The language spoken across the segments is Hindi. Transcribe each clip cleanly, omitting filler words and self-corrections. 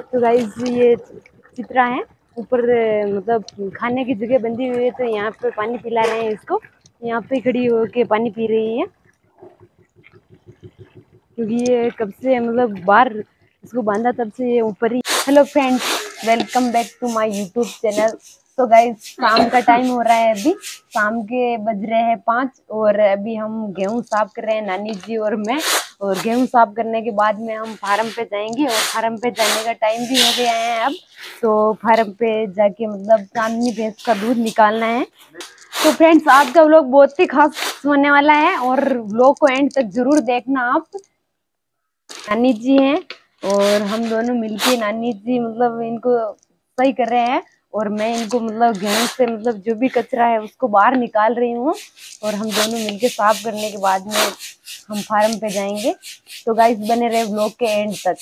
तो गाइस ये चित्रा है ऊपर, मतलब खाने की जगह बंदी हुई है, तो यहाँ पे पानी पिला रहे हैं इसको। यहाँ पे खड़ी होके पानी पी रही है क्योंकि ये कब से मतलब बाहर इसको बांधा तब से ये ऊपर ही। Hello friends, welcome back to my YouTube channel. तो गाइस शाम का टाइम हो रहा है, अभी शाम के बज रहे हैं 5 और अभी हम गेहूं साफ कर रहे हैं, नानी जी और मैं। और गेहूं साफ करने के बाद में हम फार्म पे जाएंगे और फार्म पे जाने का टाइम भी हो गया है अब। तो फार्म पे जाके मतलब चांदनी भैंस का दूध निकालना है। तो फ्रेंड्स आज का व्लॉग बहुत ही खास होने वाला है और व्लॉग को एंड तक जरूर देखना आप। नानी जी हैं और हम दोनों मिलके नानी जी मतलब इनको सही कर रहे हैं और मैं इनको मतलब गेहूं से मतलब जो भी कचरा है उसको बाहर निकाल रही हूँ और हम दोनों मिलके साफ करने के बाद में हम फार्म पे जाएंगे। तो गाइस बने रहे व्लॉग के एंड तक।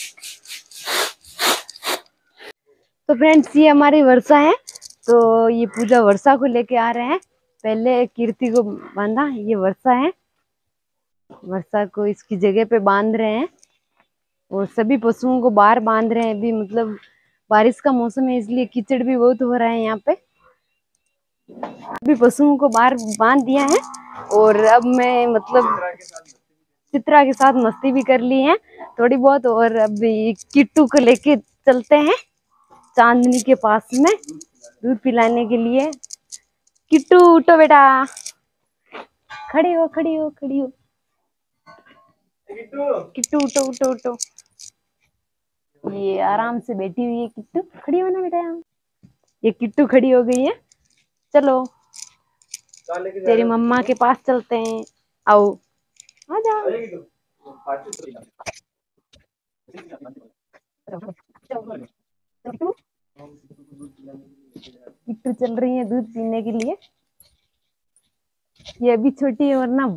तो फ्रेंड्स ये हमारी वर्षा है, तो ये पूजा वर्षा को लेके आ रहे हैं। पहले कीर्ति को बांधा, ये वर्षा है, वर्षा को इसकी जगह पे बांध रहे हैं और सभी पशुओं को बाहर बांध रहे हैं। अभी मतलब बारिश का मौसम है इसलिए कीचड़ भी बहुत हो रहा है यहाँ पे। अभी पशुओं को बाहर बांध दिया है और अब मैं मतलब चित्रा के साथ मस्ती भी कर ली है थोड़ी बहुत। और अभी किट्टू को लेके चलते हैं चांदनी के पास में दूध पिलाने के लिए। किट्टू उठो बेटा, खड़ी हो खड़ी हो खड़ी हो, किट्टू उठो उठो उठो। ये आराम से बैठी हुई है किट्टू, खड़ी हो ना बेटा। ये किट्टू खड़ी हो गई है, चलो तेरी मम्मा के पास चलते हैं, आओ आ जाओ। किट्टू चल रही है दूध पीने के लिए, ये अभी छोटी है वरना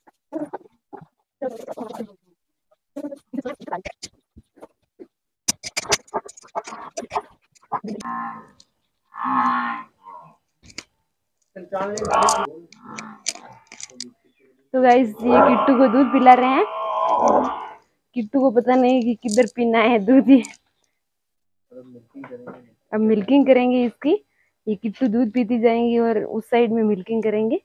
तो गाइस ये किट्टू को दूध पिला रहे हैं। किट्टू को पता नहीं कि किधर पीना है दूध ही। अब मिल्किंग करेंगे इसकी, ये किट्टू दूध पीती जाएंगी और उस साइड में मिल्किंग करेंगे।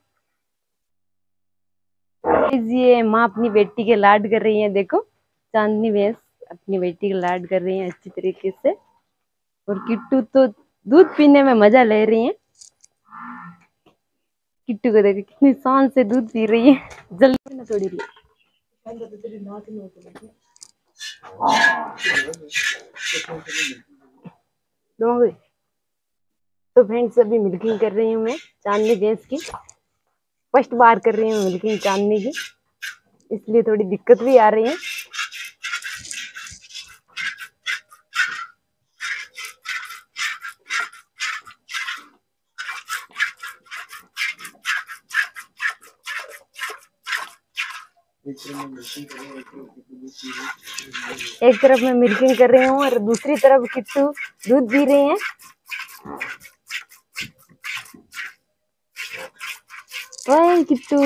ये माँ अपनी बेटी के लाड कर रही है, देखो चांदनी भैंस अपनी बेटी के लाड कर रही है अच्छी तरीके से। और किट्टू तो दूध पीने में मजा ले रही है। किट्टू को देखो कितनी शान से दूध पी रही है, जल्दी ना थोड़ी ली। तो फ्रेंड्स अभी मिल्किंग कर रही हूँ मैं चांदनी भैंस की, फर्स्ट बार कर रही हूँ मिल्किंग चांदनी की, इसलिए थोड़ी दिक्कत भी आ रही है। एक तरफ मैं मिल्किंग कर रही हूँ और दूसरी तरफ किट्टू दूध पी रही है। ओए किट्टू,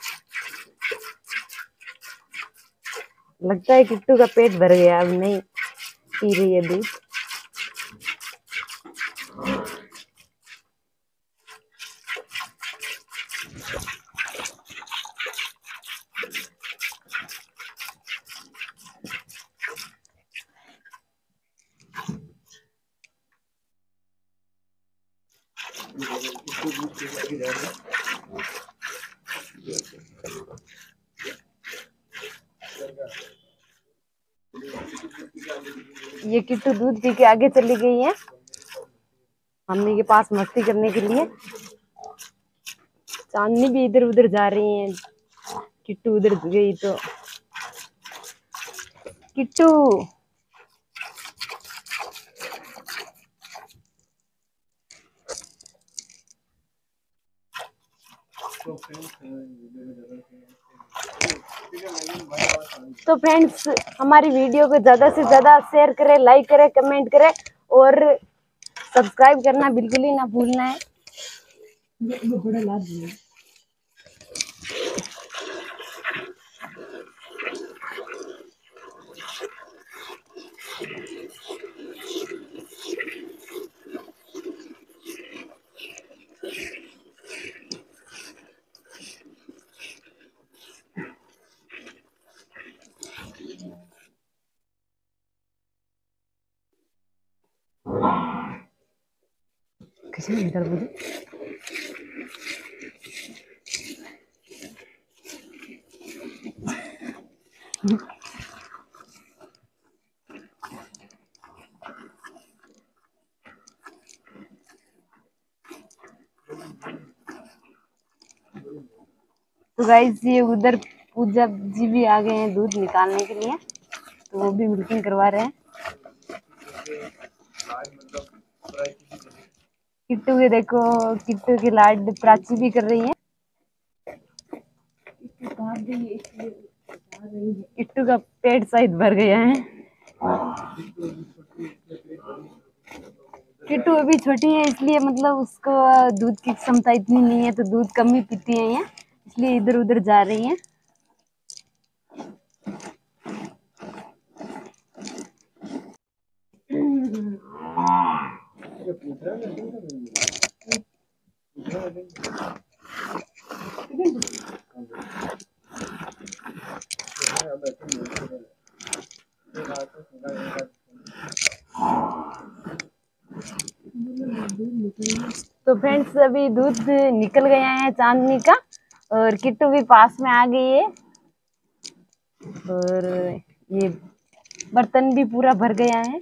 लगता है किट्टू का पेट भर गया, अब नहीं पी रही है दूध। ये किट्टू दूध पी के आगे चली गई है मम्मी के पास मस्ती करने के लिए। चांदनी भी इधर उधर जा रही है, किट्टू उधर गई तो। किट्टू तो फ्रेंड्स हमारी वीडियो को ज्यादा से ज्यादा शेयर करें, लाइक करें, कमेंट करें और सब्सक्राइब करना बिल्कुल ही ना भूलना है। इधर बोलो। तो गाइस ये उधर पूजा जी भी आ गए हैं दूध निकालने के लिए, तो वो भी मिल्किंग करवा रहे हैं। किट्टू के देखो, किट्टू की लाड प्राची भी कर रही है। किट्टू का पेट शायद भर गया है। किट्टू अभी छोटी है इसलिए मतलब उसको दूध की क्षमता इतनी नहीं है, तो दूध कम ही पीती है ये, इसलिए इधर उधर जा रही है। तो फ्रेंड्स अभी दूध निकल गया है चांदनी का, और किट्टू भी पास में आ गई है, और ये बर्तन भी पूरा भर गया है।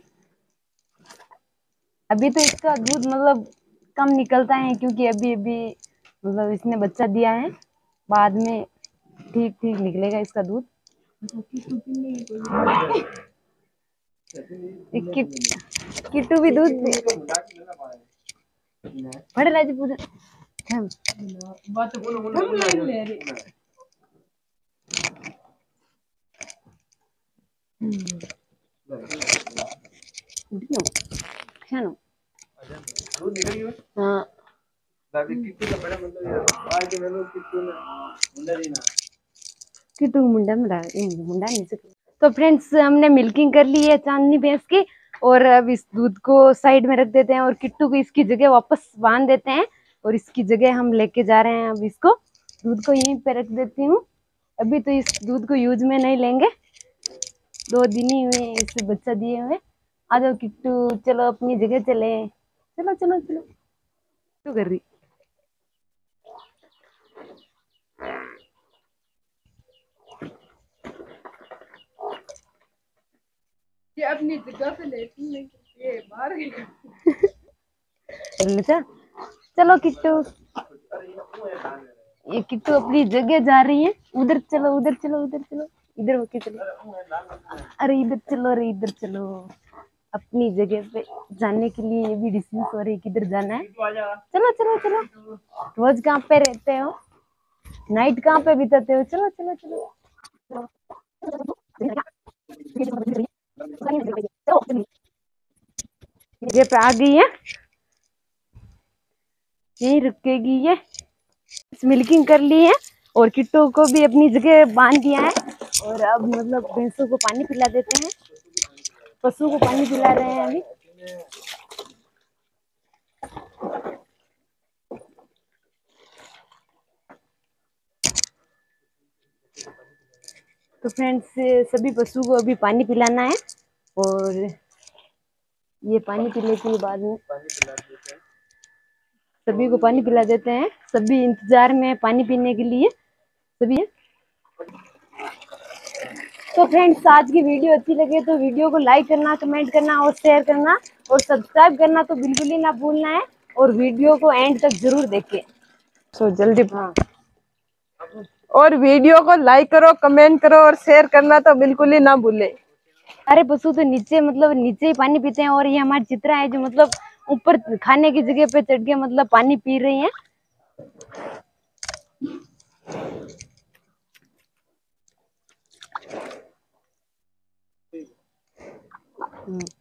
अभी तो इसका दूध मतलब कम निकलता है, क्योंकि अभी अभी मतलब इसने बच्चा दिया है, बाद में ठीक ठीक निकलेगा इसका दूध। किट्टू भी दूध बड़े राजी पूजा हाँ। किट्टू मुंडा मुंडा नहीं सकता। तो फ्रेंड्स हमने मिल्किंग कर ली है चांदनी भैंस की, और अब इस दूध को साइड में रख देते हैं और किट्टू को इसकी जगह वापस बांध देते हैं, और इसकी जगह हम लेके जा रहे हैं। अब इसको दूध को यहीं पे रख देती हूँ। अभी तो इस दूध को यूज में नहीं लेंगे, 2 दिन ही हुए इसे बच्चा दिए हुए। आ जाओ किट्टू, चलो अपनी जगह चले, चलो चलो चलो। क्यों कर रही? ये अपनी जगह पे लेती है, ये बाहर गई। चलो किट्टू, ये किट्टू अपनी जगह जा रही है। उधर चलो, उधर चलो, उधर चलो, इधर होके चलो। अरे इधर चलो, अरे इधर चलो। अपनी जगह पे जाने के लिए ये भी डिस्मिस हो रही है, किधर जाना है। चलो चलो चलो। रोज कहाँ पे रहते हो, नाइट कहाँ पे बिताते हो? चलो चलो चलो। जगह पे आ गई है, यही रुकेगी ये। मिल्किंग कर ली है और किट्टू को भी अपनी जगह बांध दिया है, और अब मतलब भैंसों को पानी पिला देते हैं, पशु को पानी पिला रहे हैं अभी। तो फ्रेंड्स सभी पशु को अभी पानी पिलाना है, और ये पानी पीने के बाद में सभी को पानी पिला देते हैं। सभी इंतजार में पानी पीने के लिए सभी। तो फ्रेंड्स आज की वीडियो अच्छी लगे तो वीडियो को लाइक करना, कमेंट करना और शेयर करना, और सब्सक्राइब करना तो बिल्कुल ही ना भूलना है, और वीडियो को एंड तक जरूर देखें। तो जल्दी हाँ, और वीडियो को लाइक करो, कमेंट करो और शेयर करना तो बिल्कुल ही ना भूले। अरे पशु तो नीचे मतलब नीचे ही पानी पीते हैं, और ये हमारी चित्रा है जो मतलब ऊपर खाने की जगह पे चढ़ के मतलब पानी पी रही है।